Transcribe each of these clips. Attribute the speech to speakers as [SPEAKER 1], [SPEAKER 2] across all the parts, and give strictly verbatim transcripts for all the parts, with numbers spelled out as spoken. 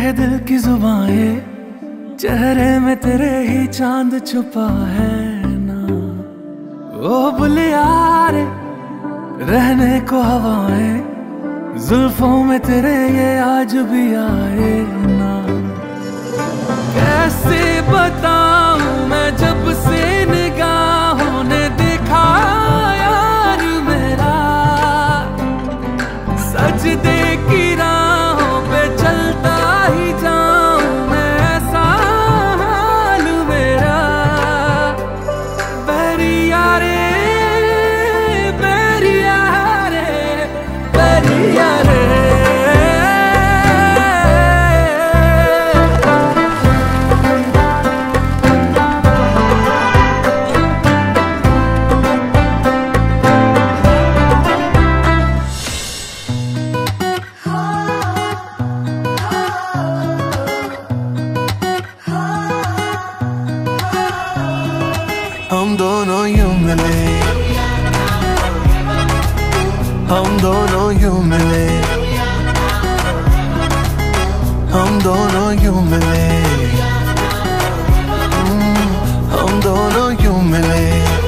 [SPEAKER 1] कहे दिल की जुबाएं, चेहरे में तेरे ही चांद छुपा है ना। ओ बुलिया रे रहने को हवाएं, जुल्फों में तेरे ये आज भी आए ना। कैसे बताऊं मैं जब से निगाहों ने देखा यार मेरा, सजदे की राहों पे चलता ही जाऊं मैं, ऐसा हाल मेरा। बैरिया रे बैरिया रे बैरिया रे।
[SPEAKER 2] हम दोनों यूं मिले, हम दोनों यूं मिले, हम दोनों यूं मिले, हम दोनों यूं मिले।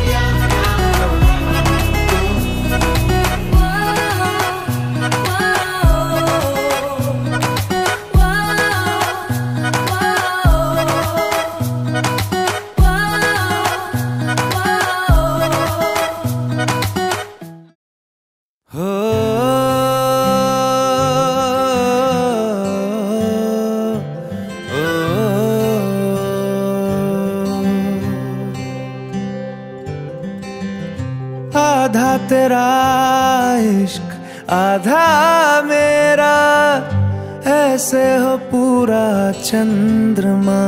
[SPEAKER 1] आधा तेरा इश्क आधा मेरा, ऐसे हो पूरा चंद्रमा।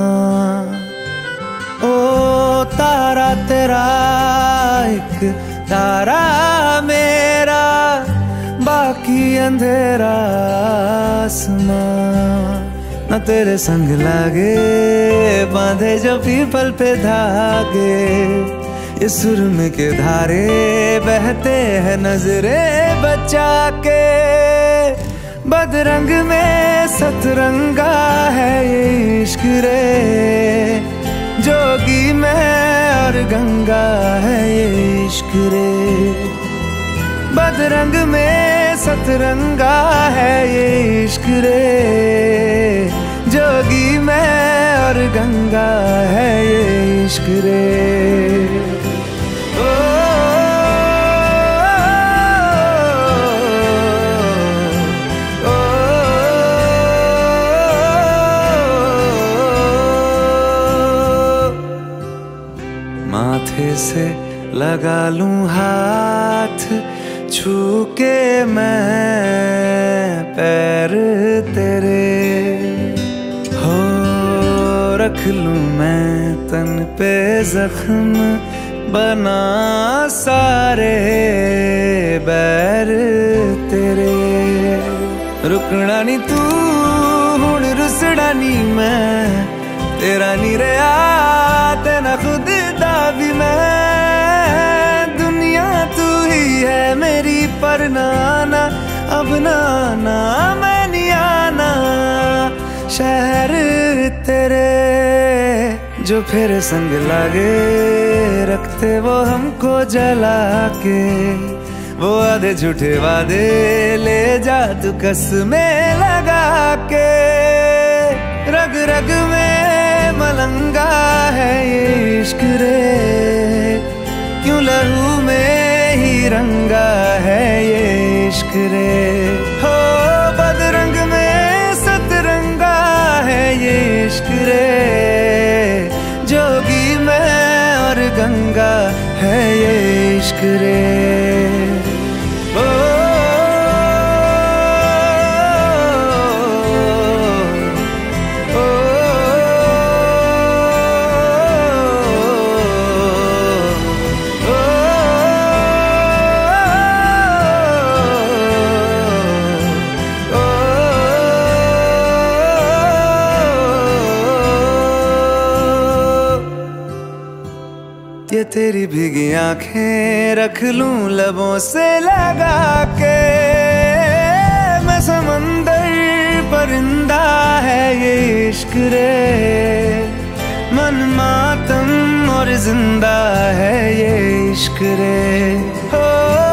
[SPEAKER 1] ओ तारा तेरा एक तारा मेरा, बाकी अंधेरा आसमां। न तेरे संग लागे बांधे जो पीपल पे धागे, इस सुरम के धारे बहते हैं नजरे बचा के। बदरंग में सतरंगा है ये इश्क रे, जोगी में और गंगा है ये इश्क रे। बदरंग में सतरंगा है ये इश्क रे, जोगी में और गंगा है ये इश्क रे। माथे से लगा लूं हाथ, छू के मैं पैर तेरे, हो रख लूं मैं तन पे जख्म, बना सारे बैर तेरे। रुकना नी तू हुण रुसड़ा नी मैं, तेरा नी रहा तेना खुद दा भी मैं। दुनिया तू ही है मेरी पर नाना, अब नाना मैं नहीं आना। शहर तेरे जो फिर संग लागे, रखते वो हमको जला के। वो आधे झूठे वादे ले जा तू कसमें लगा के। रग रग में मलंगा है ये इश्क रे, क्यों लहू में ही रंगा है ये इश्क रे। हो बदरंग में सतरंगा है ये इश्क रे, जोगी में और गंगा है ये इश्क रे। ये तेरी भीगी आंखें रख लूं लबों से लगा के। मैं समंदर परिंदा है ये इश्क रे, मन मातम और जिंदा है ये इश्क रे। हो